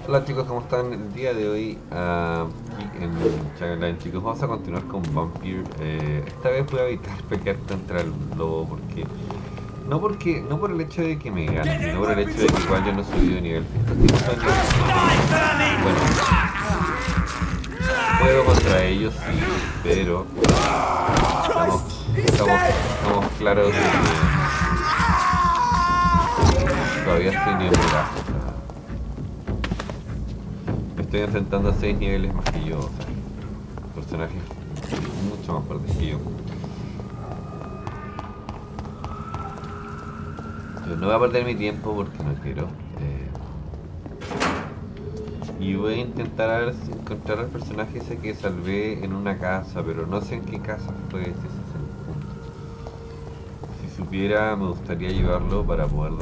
Hola chicos, ¿cómo están? El día de hoy en Chagaline, chicos, vamos a continuar con Vampire. Esta vez voy a evitar pelear contra el lobo no por el hecho de que me gane, sino por el hecho de que igual yo no he subido de nivel. Estos tipos son nivel 60. Bueno, puedo contra ellos sí, pero estamos, estamos claros de que todavía estoy nivel bajo. Me estoy enfrentando a 6 niveles más que yo, o sea, personajes mucho más fuertes que yo. Yo no voy a perder mi tiempo porque no quiero. Y voy a intentar a ver si encontrar al personaje ese que salvé en una casa, pero no sé en qué casa fue, si ese es el punto. Si supiera, me gustaría llevarlo para poder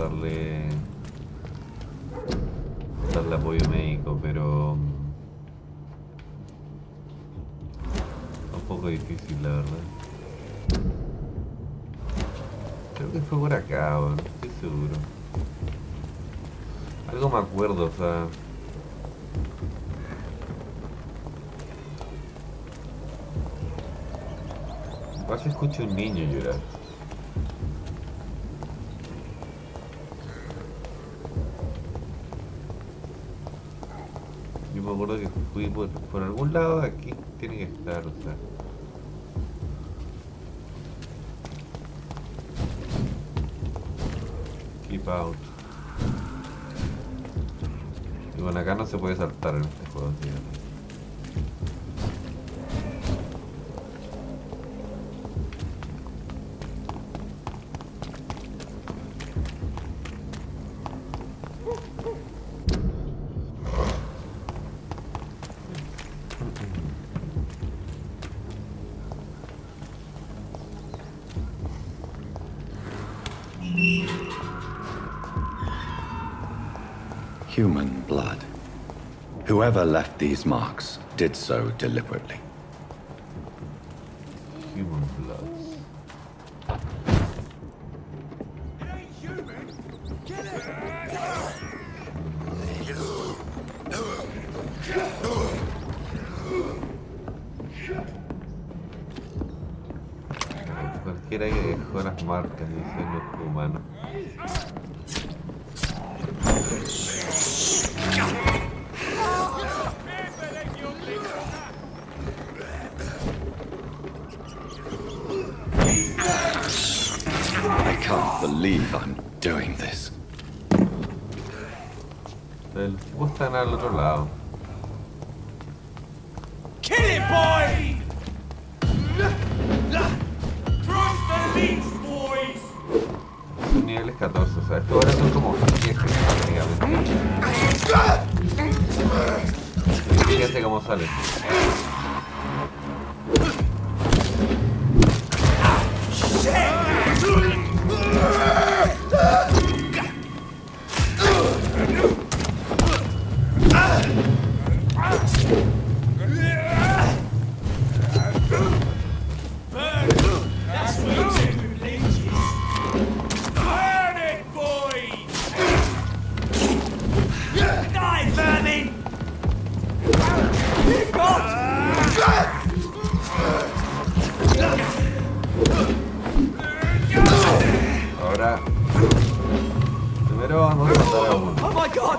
darle apoyo médico, pero un poco difícil la verdad. Creo que fue por acá, no estoy seguro. Algo me acuerdo, o sea. Igual se escucha un niño llorar. Yo me acuerdo que fui por algún lado de aquí, tiene que estar, o sea. Keep out. Y bueno, acá no se puede saltar en este juego, tío. Human blood. Whoever left these marks did so deliberately. Human blood. Cualquiera que dejó las marcas, dicen los humanos. I can't believe I'm doing this. Los tipos están al otro lado. Kill it, boy! Cross the links, boys! Son niveles 14, o sea, estos ahora son como jefes, prácticamente. Fíjense cómo salen. That's what you do, leeches! Burn it, boys! Die, vermin! Ahora, primero vamos a matar a uno. Oh my god!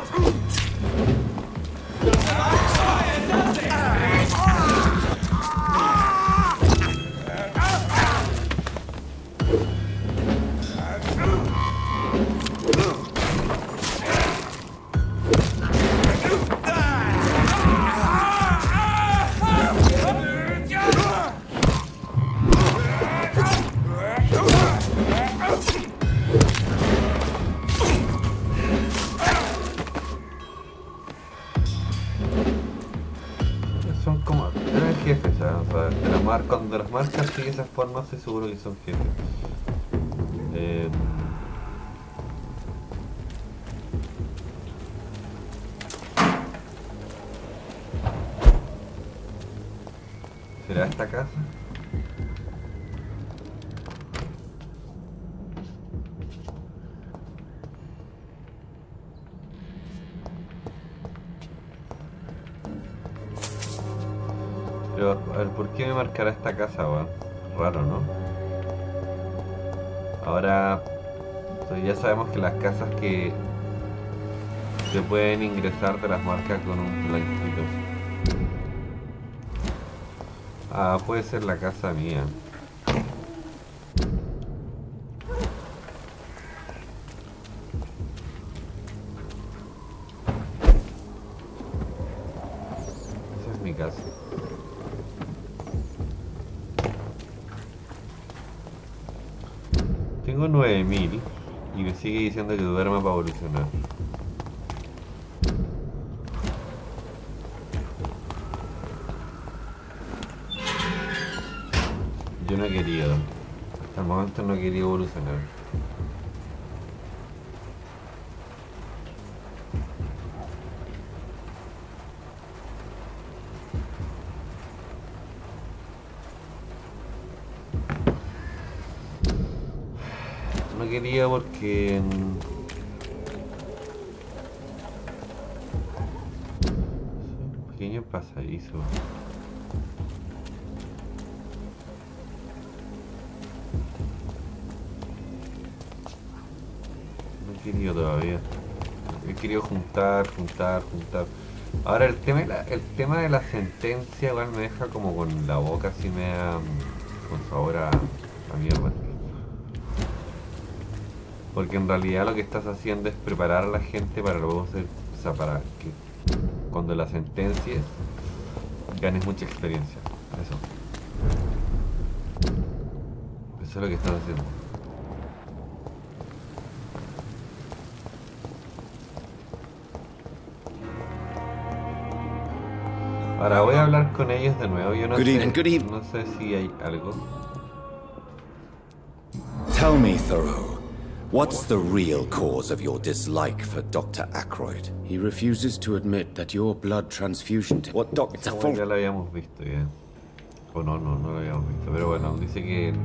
Son como eran jefes, ¿sabes? O sea, cuando las marcas siguen esa forma, estoy seguro que son jefes. Eh, ¿Será esta casa? Pero, a ver, ¿por qué me marcará esta casa, weón? Raro, ¿no? Ahora, o sea, ya sabemos que las casas que se pueden ingresar te las marca con un blanquito. Ah, puede ser la casa mía. Esa es mi casa. Tengo 9000 y me sigue diciendo que duerma para evolucionar. Yo no he querido. Hasta el momento no he querido evolucionar. No quería porque... un pequeño pasadizo. No he querido todavía. He querido juntar. Ahora el tema de la sentencia igual me deja como con la boca así me da con sabor a mierda. Porque en realidad lo que estás haciendo es preparar a la gente para luego ser, o sea, para que cuando la sentencies ganes mucha experiencia. Eso es lo que estás haciendo. Ahora voy a hablar con ellos de nuevo. Yo no sé si hay algo. Tell me, Thoreau, what's the real cause of your dislike for Dr. Ackroyd? He refuses to admit that your blood transfusion... What doctor? It's a Como ya lo habíamos visto ya. O no lo habíamos visto. Pero bueno, dice que...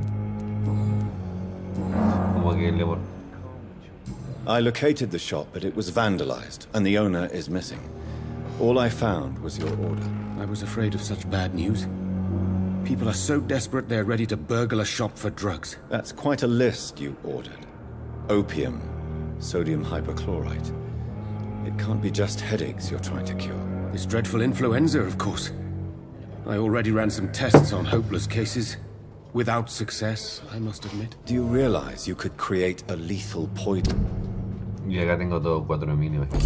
como que le... I located the shop, but it was vandalized, and the owner is missing. All I found was your order. I was afraid of such bad news. People are so desperate they're ready to burgle a shop for drugs. That's quite a list you ordered. Opium, sodium hypochlorite. It can't be just headaches you're trying to cure. This dreadful influenza, of course. I already ran some tests on hopeless cases. Without success, I must admit. Do you realize you could create a lethal poison? Y acá tengo todo 4000, imagínate.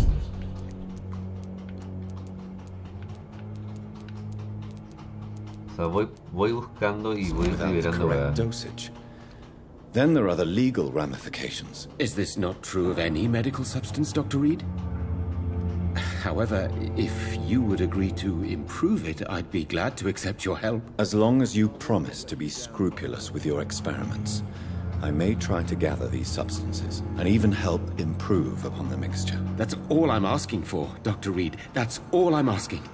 O sea, voy buscando y voy Without the liberando correct para... dosage. Then there are the legal ramifications. Is this not true of any medical substance, Dr. Reed? However, if you would agree to improve it, I'd be glad to accept your help. As long as you promise to be scrupulous with your experiments, I may try to gather these substances and even help improve upon the mixture. That's all I'm asking for, Dr. Reed. That's all I'm asking.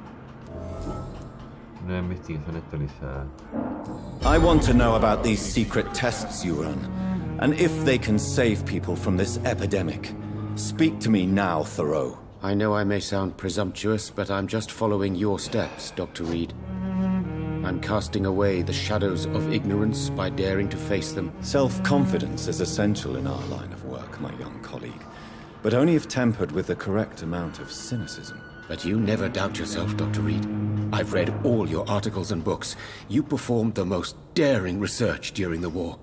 Una investigación actualizada. I want to know about these secret tests you run, and if they can save people from this epidemic. Speak to me now, Thoreau. I know I may sound presumptuous, but I'm just following your steps, Dr. Reed. I'm casting away the shadows of ignorance by daring to face them. Self-confidence is essential in our line of work, my young colleague, but only if tempered with the correct amount of cynicism. But you never doubt yourself, Dr. Reed. I've read all your articles and books. You performed the most daring research during the war.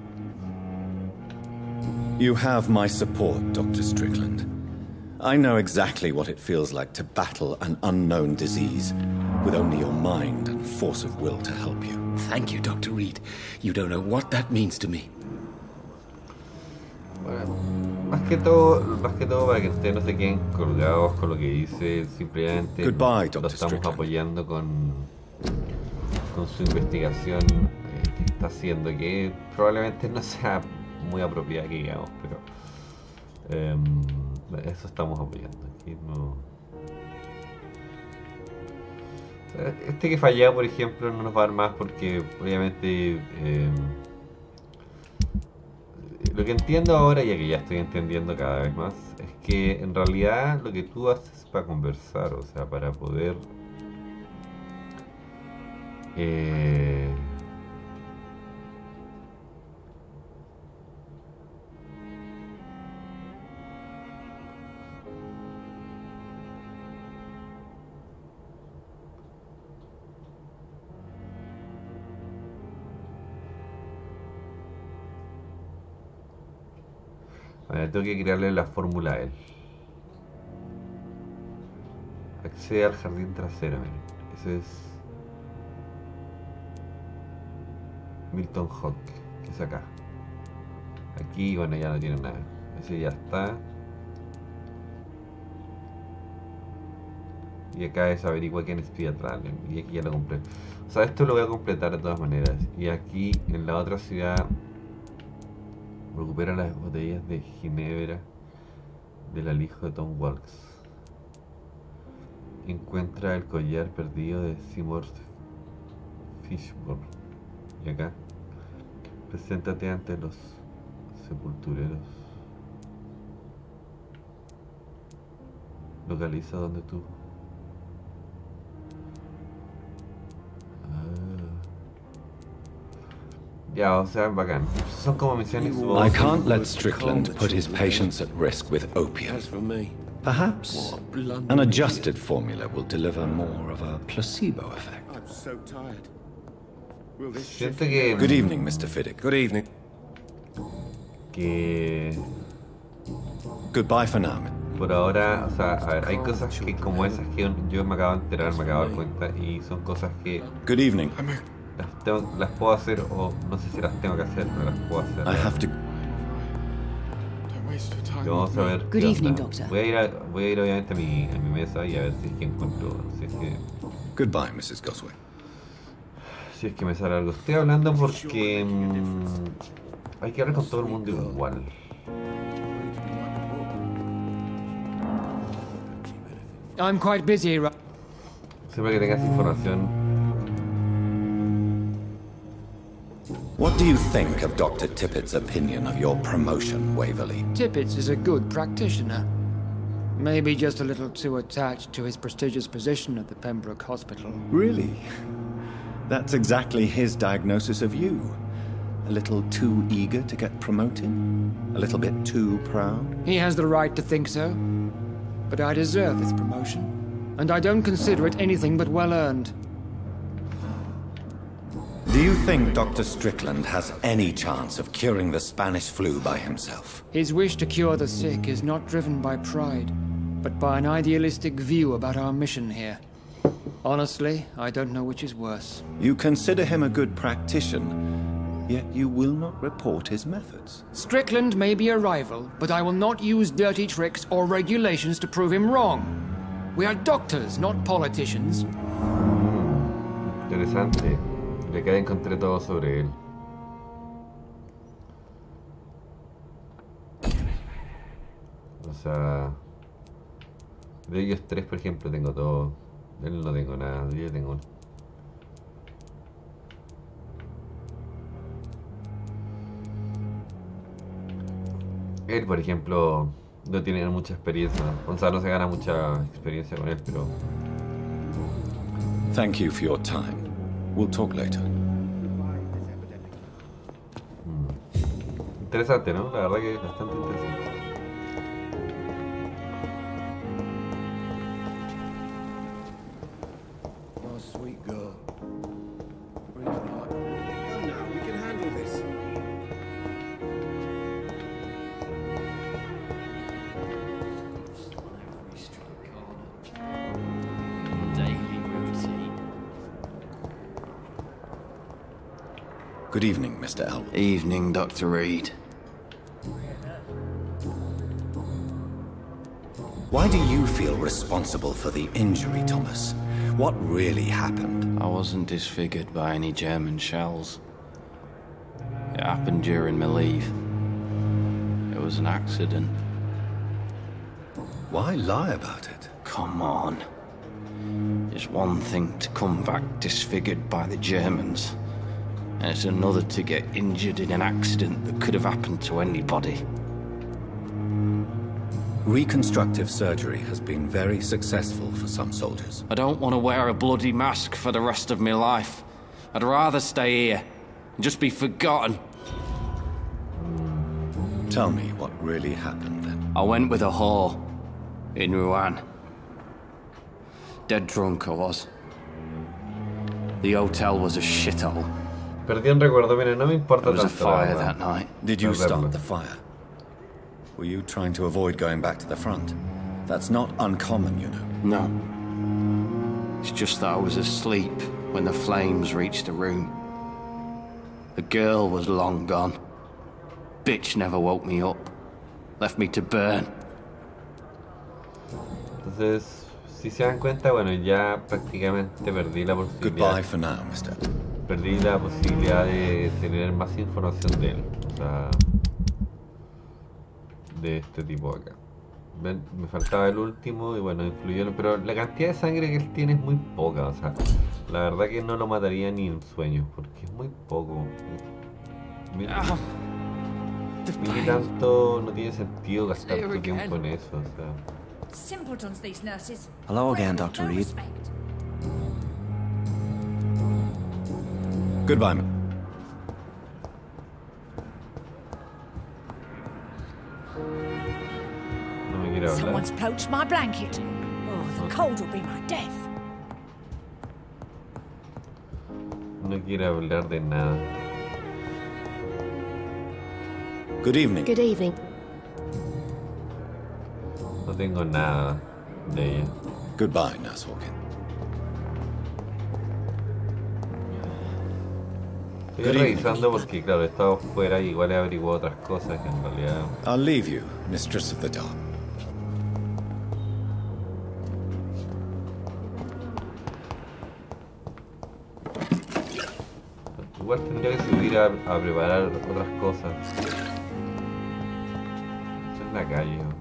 You have my support, Dr. Strickland. I know exactly what it feels like to battle an unknown disease, with only your mind and force of will to help you. Thank you, Dr. Reed. You don't know what that means to me. Bueno, más que todo para que ustedes no se queden colgados con lo que dice, simplemente Goodbye, lo Dr. estamos Strickland. apoyando con su investigación que está haciendo, que probablemente no sea muy apropiada que digamos, pero eso estamos apoyando. Aquí no... O sea, este que fallaba, por ejemplo, no nos va a dar más porque obviamente lo que entiendo ahora, ya que ya estoy entendiendo cada vez más, es que en realidad lo que tú haces para conversar, o sea, para poder Eh... A ver, tengo que crearle la fórmula a él. Accede al jardín trasero, miren. Ese es Milton Hawk, que es acá. Aquí, bueno, ya no tiene nada. Ese ya está. Y acá es averigua quién es Pietral. Y aquí ya lo compré. O sea, esto lo voy a completar de todas maneras. Y aquí, en la otra ciudad, recupera las botellas de ginebra del alijo de Tom Walks. Encuentra el collar perdido de Seymour Fishburne. Y acá, preséntate ante los sepultureros. Localiza donde tú. Ya, o sea, bacán. Son como misiones. I can't let Strickland put his patients at risk with opium. Perhaps an adjusted formula will deliver more of a placebo effect. I'm so tired. Siento que... Good evening, Mr. Fiddick. Good evening. Que... Goodbye for now. Por ahora, o sea, a ver, hay cosas que como esas que yo me acabo de enterar, me acabo de dar cuenta, y son cosas que Good evening. las puedo hacer, o no sé si las tengo que hacer, pero las puedo hacer. I have to. Y vamos a ver. Good qué evening, onda. doctor. Voy a ir obviamente a mi mesa y a ver si es que encuentro, Goodbye, Mrs. Gosway. si es que me sale algo. Estoy hablando porque hay que hablar con todo el mundo igual. I'm quite busy, right? Siempre que tengas información. What do you think of Dr. Tippett's opinion of your promotion, Waverley? Tippett is a good practitioner. Maybe just a little too attached to his prestigious position at the Pembroke Hospital. Really? That's exactly his diagnosis of you. A little too eager to get promoted? A little bit too proud? He has the right to think so. But I deserve this promotion. And I don't consider it anything but well-earned. Do you think Dr. Strickland has any chance of curing the Spanish flu by himself? His wish to cure the sick is not driven by pride, but by an idealistic view about our mission here. Honestly, I don't know which is worse. You consider him a good practitioner, yet you will not report his methods. Strickland may be a rival, but I will not use dirty tricks or regulations to prove him wrong. We are doctors, not politicians. Interesante. Le quedé encontré todo sobre él. O sea, de ellos tres, por ejemplo, tengo todo. De él no tengo nada. De ellos tengo uno. Él, por ejemplo, no tiene mucha experiencia. Gonzalo se gana mucha experiencia con él, pero... Thank you for your time. We'll talk later. Interesante, ¿no? La verdad que es bastante interesante. Oh, sweet girl. Come now, we can handle this. Good evening, Mr. Elwood. Evening, Dr. Reed. Why do you feel responsible for the injury, Thomas? What really happened? I wasn't disfigured by any German shells. It happened during my leave. It was an accident. Why lie about it? Come on. It's one thing to come back disfigured by the Germans, and it's another to get injured in an accident that could have happened to anybody. Reconstructive surgery has been very successful for some soldiers. I don't want to wear a bloody mask for the rest of my life. I'd rather stay here and just be forgotten. Tell me what really happened then. I went with a whore in Rouen. Dead drunk I was. The hotel was a shithole. Perdí un recuerdo, mire, no me importa There was a tanto. la fire verdad. that night. Did you No verlo. start the fire? Were you trying to avoid going back to the front? That's not uncommon, you know. No. It's just that I was asleep when the flames reached the room. The girl was long gone. Bitch never woke me up. Left me to burn. Entonces, si se dan cuenta, bueno, ya prácticamente perdí la posibilidad. Goodbye for now, mister. Perdí la posibilidad de tener más información de él. O sea, de este tipo acá. Ven, me faltaba el último y bueno, influyó. Pero la cantidad de sangre que él tiene es muy poca. O sea, la verdad que no lo mataría ni en sueños, porque es muy poco. Ni tanto no tiene sentido gastar tu tiempo en eso. O sea. Simpletons, these nurses. Hello again, Dr. Reed. Goodbye, man. No me quiere hablar. Someone's poached my blanket. Oh, the cold will be my death. No quiere hablar de nada. Good evening. Good evening. No tengo nada de ella. Goodbye, Nurse Hawkins. Estoy Good evening. revisando porque, claro, he estado fuera y igual he averiguado otras cosas que en realidad... I'll leave you, Mistress of the Dark. Igual tendría que subir a preparar otras cosas. Esto es la calle. ¿No?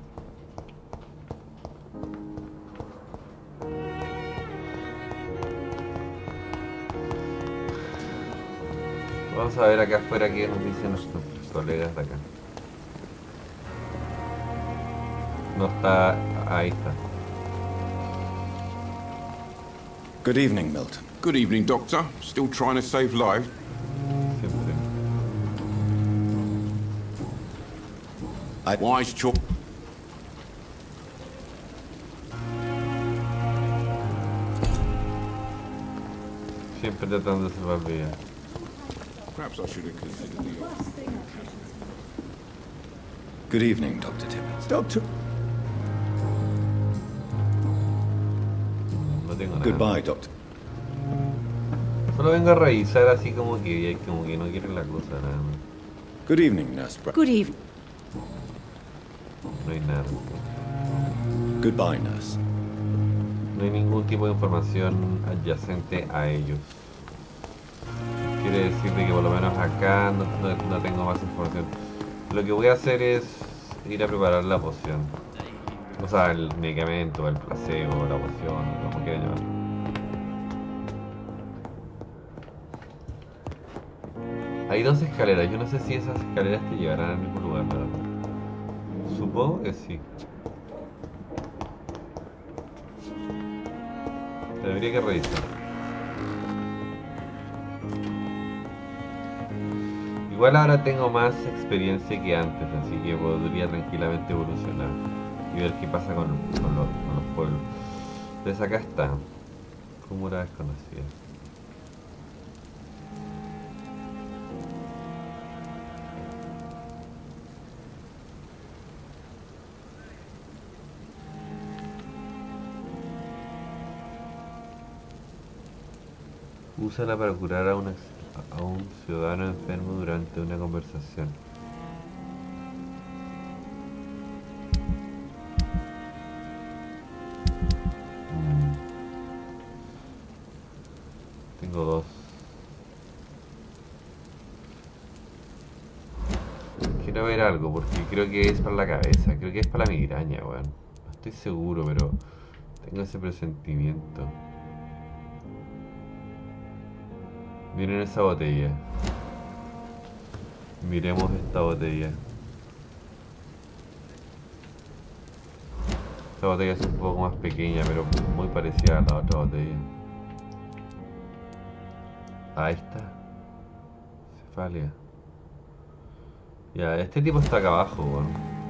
Vamos a ver acá afuera qué nos dicen nuestros colegas de acá. No está... Ahí está. Good evening, Milton. Good evening, Doctor. Still trying to save lives? Siempre. Wise chop. Siempre tratando de salvar vidas. Perhaps I should have considered the offer. Good evening, Dr. Timmons. Doctor. No tengo nada. Goodbye, Doctor. Solo vengo a revisar así como que no quieren la cosa, nada más. Good evening, Nurse Brown. Good evening. No hay nada. Goodbye, Nurse. No hay ningún tipo de información adyacente a ellos. Quiere decir de que por lo menos acá no tengo más información. Lo que voy a hacer es ir a preparar la poción. O sea, el medicamento, el placebo, la poción, como quieran llamarlo. Hay dos escaleras, yo no sé si esas escaleras te llevarán al mismo lugar, la verdad. Supongo que sí. Debería que revisar. Igual ahora tengo más experiencia que antes, así que podría tranquilamente evolucionar y ver qué pasa con los pueblos. Entonces acá está. Fórmula desconocida. Úsala para curar a un ciudadano enfermo durante una conversación. Tengo dos. Quiero ver algo porque creo que es para la cabeza, creo que es para la migraña, weón. No estoy seguro, pero tengo ese presentimiento. Miren esa botella. Miremos esta botella. Esta botella es un poco más pequeña, pero muy parecida a la otra botella. Ahí está. Cefalia. Ya, este tipo está acá abajo, weón.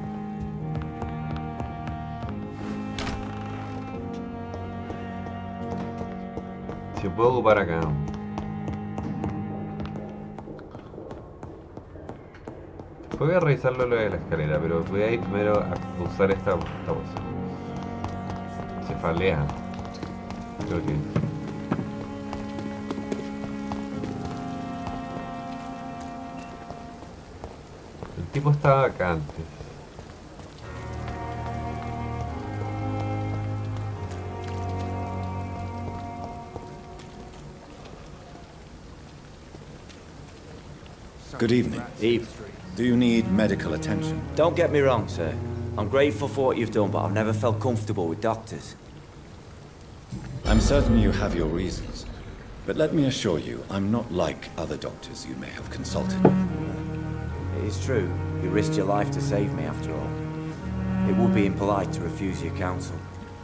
Se puede ocupar acá. Voy a revisarlo lo de la escalera, pero voy a ir primero a usar esta cosa. Cefalea. Creo que. El tipo estaba acá antes. Good evening. Eve. Do you need medical attention? Don't get me wrong, sir. I'm grateful for what you've done, but I've never felt comfortable with doctors. I'm certain you have your reasons. But let me assure you, I'm not like other doctors you may have consulted with. It is true. You risked your life to save me, after all. It would be impolite to refuse your counsel.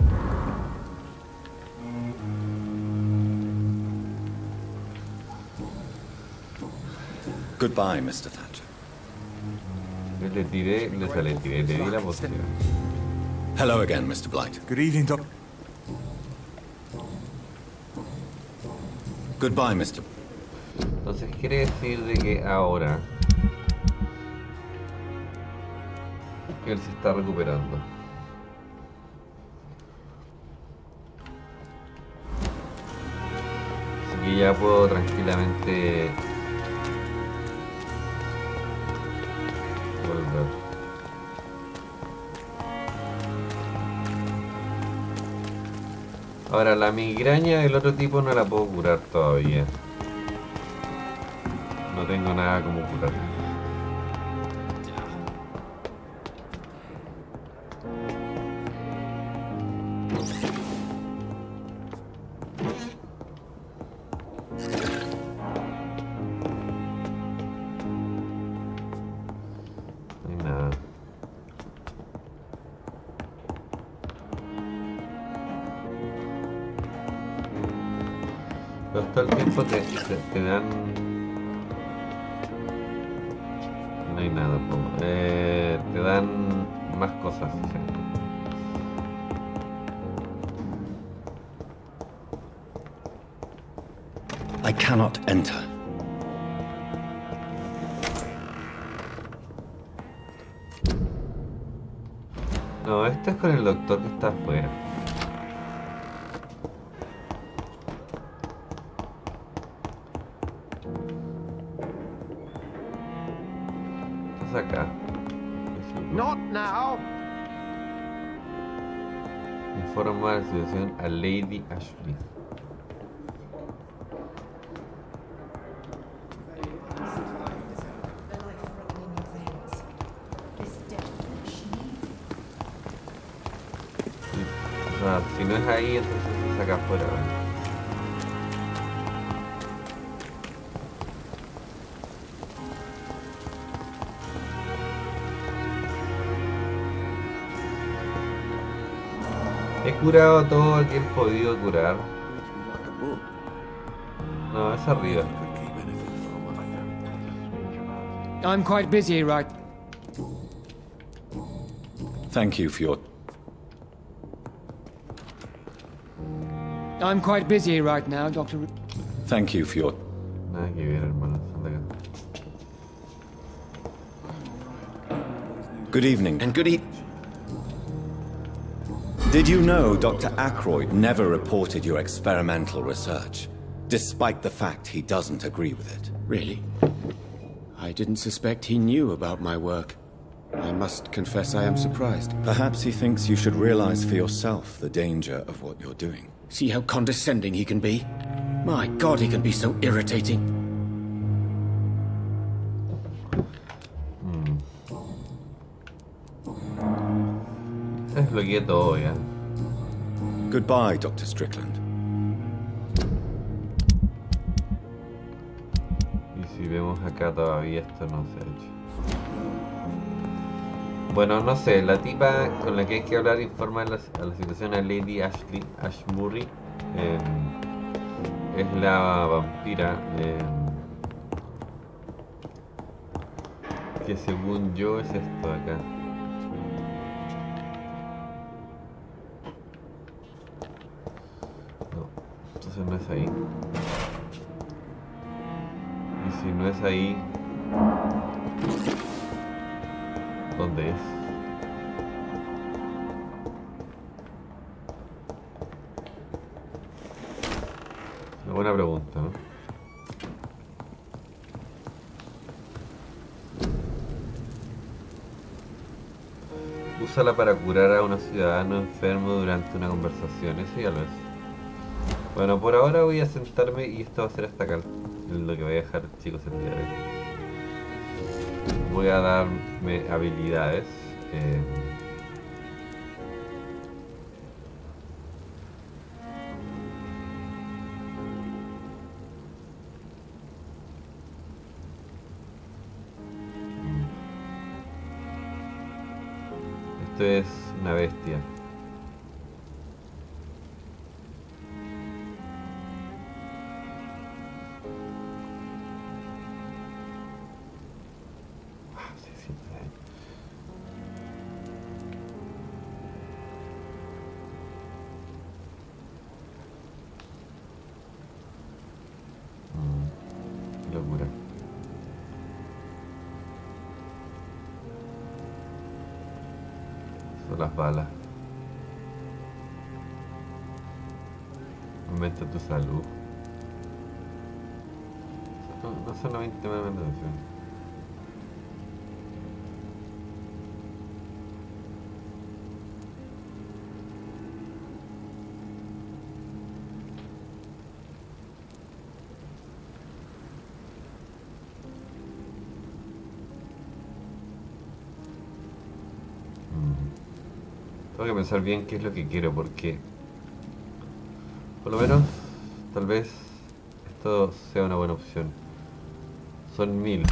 Goodbye, Mr. Thatcher. Le di la poción. Hello again, Mr. Blight. Good evening, Doc. Goodbye, Mr. Entonces quiere decir de que ahora él se está recuperando. Así que ya puedo tranquilamente volver. Ahora la migraña del otro tipo no la puedo curar todavía. No tengo nada como curar. No hay nada. Pero todo el tiempo te dan... No hay nada, te dan más cosas. ¿Sí? I cannot enter. No, este es con el doctor que está afuera. Estás acá. Not now. Informa de la situación a Lady Ashley. O sea, si no es ahí, entonces se saca afuera, ¿vale? He curado todo lo que he podido curar. No, es arriba. I'm quite busy right... Thank you for your... I'm quite busy right now, Dr. Thank you for your... Nada que ver, hermano. Son de acá. Good evening. And good evening. Did you know Dr. Aykroyd never reported your experimental research, despite the fact he doesn't agree with it? Really? I didn't suspect he knew about my work. I must confess I am surprised. Perhaps he thinks you should realize for yourself the danger of what you're doing. See how condescending he can be? My God, he can be so irritating. Desbloqueé todo ya. Goodbye, Dr. Strickland. Y si vemos acá todavía esto no se ha hecho. Bueno, no sé, la tipa con la que hay que hablar informa a la situación a Lady Ashley Ashbury. es la vampira que según yo es esto de acá. No, entonces no es ahí. Y si no es ahí, ¿dónde es? Una buena pregunta, ¿no? Úsala para curar a un ciudadano enfermo durante una conversación. Eso ya lo es. Bueno, por ahora voy a sentarme y esto va a ser hasta acá. Lo que voy a dejar, chicos, el día de hoy. Voy a darme habilidades. Esto es una bestia. Locura. Son las balas. Aumenta tu salud. No solamente me aumenta atención. Tengo que pensar bien qué es lo que quiero, porque por lo menos tal vez esto sea una buena opción. Son 1000.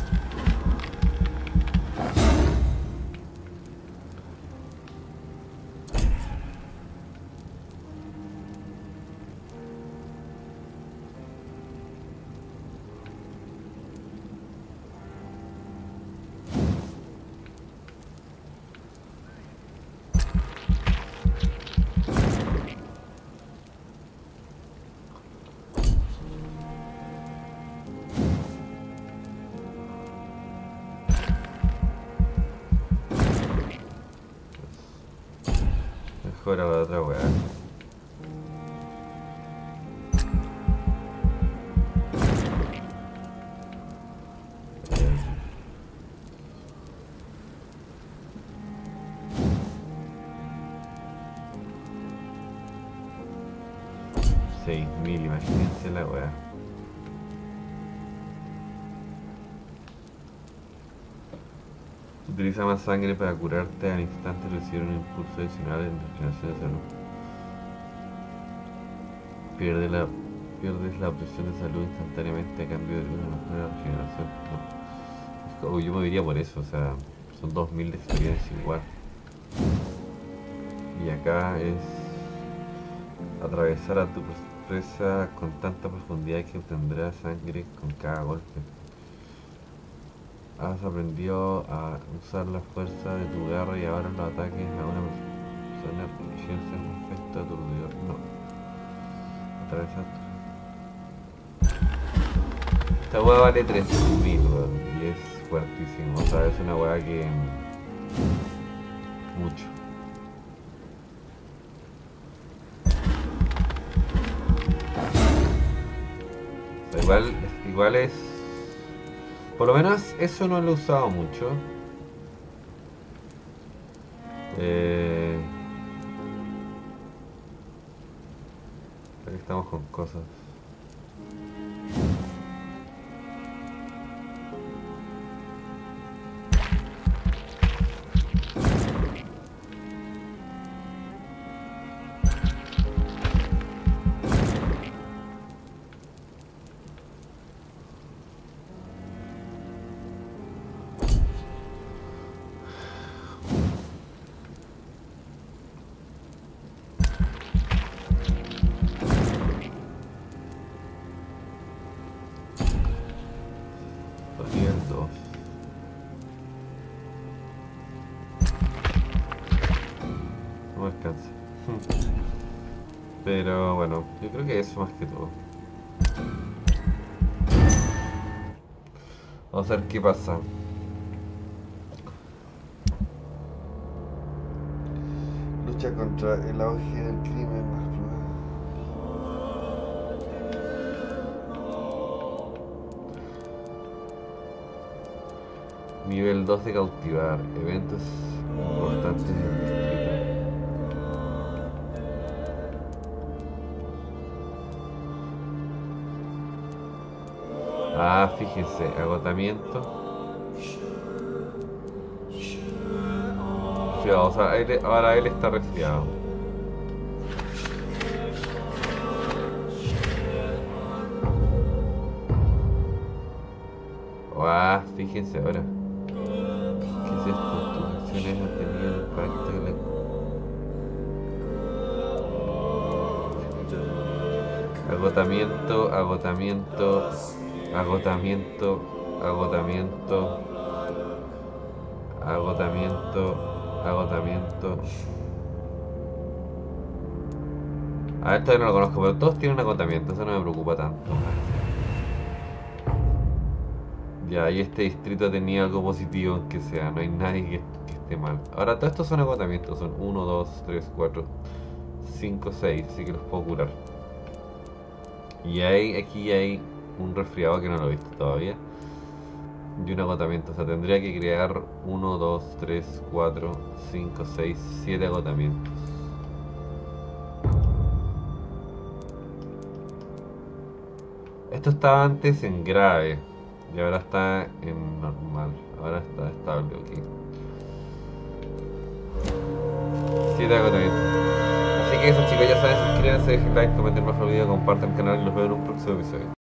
Mejora la otra weá. $6000, imagínense la weá. Utiliza más sangre para curarte al instante y recibir un impulso adicional en regeneración de salud. Pierdes la obtención de salud instantáneamente a cambio de una mejora de regeneración. No. Yo me diría por eso, o sea, son 2000 de experiencia igual. Y acá es atravesar a tu presa con tanta profundidad que obtendrás sangre con cada golpe. Has aprendido a usar la fuerza de tu garra y ahora los ataques a una persona ejercen un efecto aturdidor. No. Atravesar. Esta hueá vale 3000, y es fuertísimo. O sea, es una hueá que... mucho. O sea, igual es... Por lo menos eso no lo he usado mucho. Aquí estamos con cosas. Pero bueno, yo creo que eso más que todo. Vamos a ver qué pasa. Lucha contra el auge del crimen más probable. Nivel 2 de cautivar. Eventos importantes en el distrito. Ah, fíjense, agotamiento. O sea, ahora él está resfriado. Ah, fíjense ahora. ¿Qué es esto? Tus acciones han tenido el impacto en la... Agotamiento, agotamiento, agotamiento, agotamiento, agotamiento, agotamiento. A esto no lo conozco, pero todos tienen agotamiento, eso no me preocupa tanto. Ya, y este distrito tenía algo positivo en que sea, no hay nadie que esté mal. Ahora, todos estos son agotamientos, son 1, 2, 3, 4, 5, 6, así que los puedo curar. Y aquí hay un resfriado que no lo he visto todavía. Y un agotamiento, o sea, tendría que crear 1, 2, 3, 4, 5, 6, 7 agotamientos. Esto estaba antes en grave y ahora está en normal. Ahora está estable, ok. 7 agotamientos. Así que eso, chicos, ya saben, suscríbanse, dejen like, comenten más el video, compartan el canal y los veo en un próximo episodio.